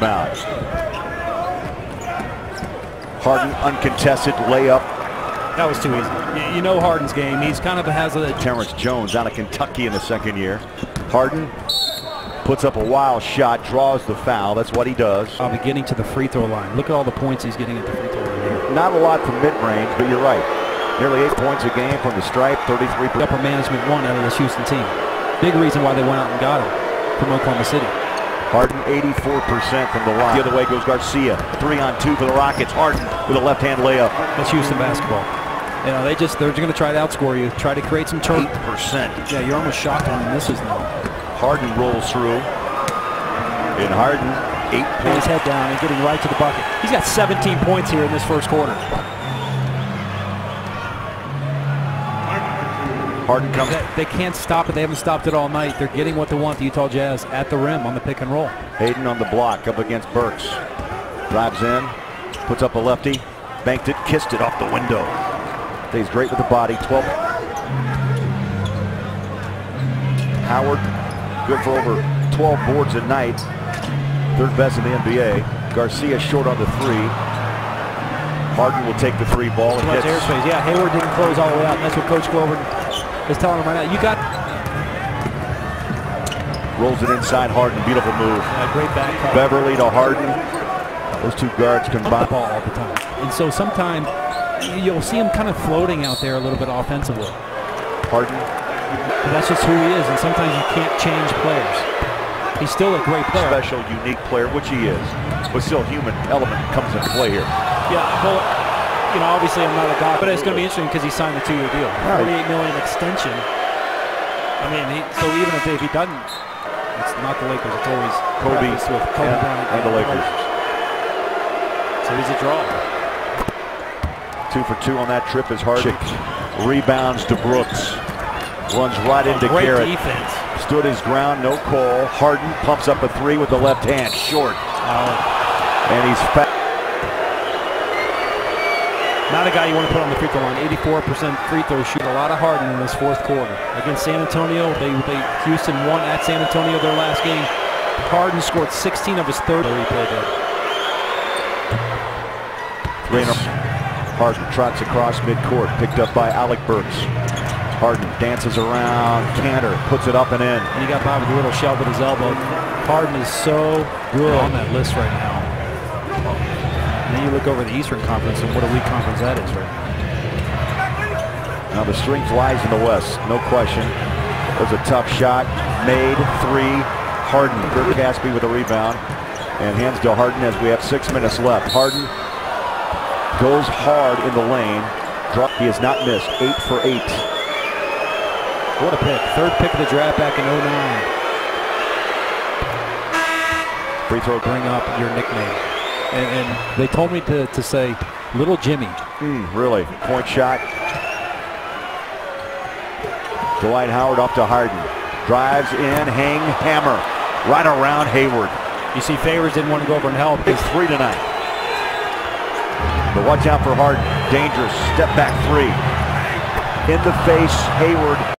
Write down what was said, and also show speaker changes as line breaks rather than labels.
rebound. Harden uncontested layup.
That was too easy. You know Harden's game. He's kind of has a...
Terrence Jones out of Kentucky in the second year. Harden puts up a wild shot, draws the foul. That's what he does.
I'll be getting to the free throw line. Look at all the points he's getting at the free throw line here.
Not a lot from mid-range, but you're right. Nearly 8 points a game from the stripe, 33%.
Upper management won out of this Houston team. Big reason why they went out and got him from Oklahoma City.
Harden 84% from the line. The other way goes Garcia. 3-on-2 for the Rockets. Harden with a left-hand layup.
That's Houston basketball. You know, they're just going to try to outscore you, try to create some turn.
8%.
Yeah, you're almost shocked when he misses now.
Harden rolls through. And Harden, 8 points.
Putting his head down and getting right to the bucket. He's got 17 points here in this first quarter.
Harden comes.
They can't stop it. They haven't stopped it all night. They're getting what they want, the Utah Jazz, at the rim on the pick and roll.
Hayden on the block up against Burks. Drives in, puts up a lefty, banked it, kissed it off the window. Stays great with the body. 12. Howard, good for over 12 boards a night. Third best in the NBA. Garcia short on the three. Harden will take the three ball.
Too much airspace. Yeah, Hayward didn't close all the way out. And that's what Coach Glover is telling him right now. You got...
Rolls it inside Harden. Beautiful move.
Yeah, great back cut.
Beverly to Harden. Those two guards combine.
The ball all the time. And so sometimes you'll see him kind of floating out there a little bit offensively.
Harden.
But that's just who he is. And sometimes you can't change players. He's still a great player.
Special, unique player, which he is. But still, human element comes into play here.
Yeah, well, you know, obviously I'm not a guy, but it's going to be interesting because he signed a 2-year deal.
Right.
$48 million extension. I mean, so even if he doesn't, it's not the Lakers. It's always
Kobe
with Kobe Bryant
and the Lakers.
So he's a draw.
2 for 2 on that trip is Harden. Rebounds to Brooks. Runs right into
Great
Garrett.
defense.
Stood his ground, no call. Harden pumps up a three with the left hand, short. And he's fat.
Not a guy you want to put on the free throw line. 84% free throw shoot. A lot of Harden in this fourth quarter. Against San Antonio, Houston won at San Antonio their last game. Harden scored 16 of his 30. Replay there.
Harden trots across midcourt, picked up by Alec Burks. Harden dances around, Cantor puts it up and in.
And he got by with a little shove at his elbow. Harden is so good on that list right now. And then you look over the Eastern Conference, and what a weak conference that is right now.
Now the strength lies in the West, no question. It was a tough shot, made, three. Harden, Kirk Gaspy with a rebound, and hands to Harden as we have 6 minutes left. Harden goes hard in the lane. He has not missed, 8 for 8.
What a pick. Third pick of the draft back in 09.
Free throw.
Bring up your nickname. And they told me to say Little Jimmy.
Really? Point shot. Dwight Howard up to Harden. Drives in, hang, hammer. Right around Hayward.
You see Favors didn't want to go over and help.
Big three tonight. But watch out for Harden. Dangerous. Step back three. In the face, Hayward.